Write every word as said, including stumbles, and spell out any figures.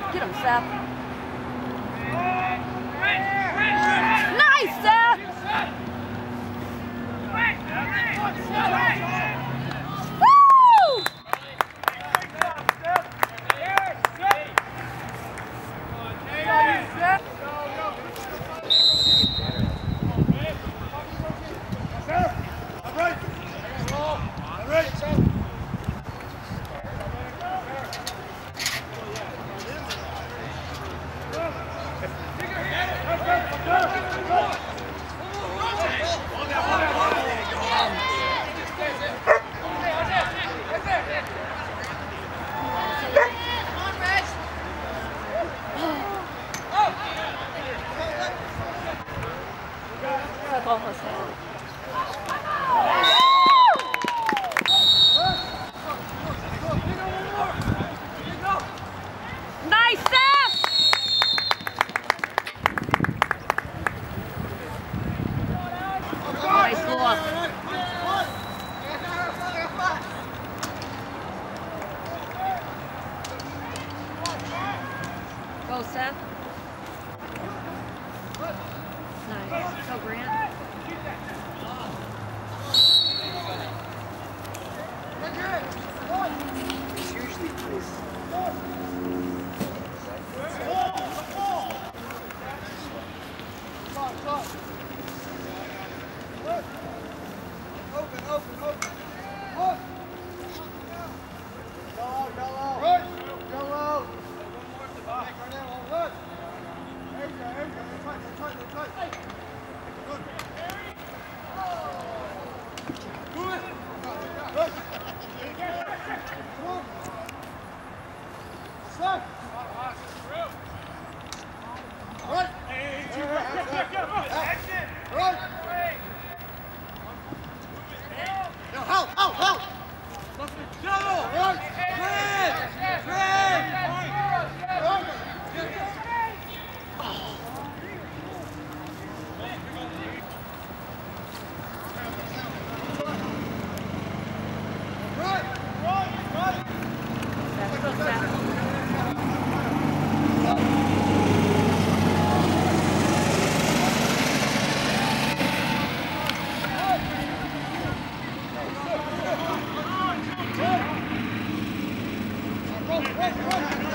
Get him, Seth. Nice, Seth! Woo! Seth almost had it. Nice, Seth! Nice look. Go, Seth. Nice. Go, Grant. Open, open, open. Look. Go out, go out. Right. Go out. One more at the back right now. Look. There you go, there you go. They're tight, they're tight, they're tight. Good. Move it. Good. Come on. Stop. Right. Right. Now, help, help, help. Double. Right. Red. Red. Right. Right, right.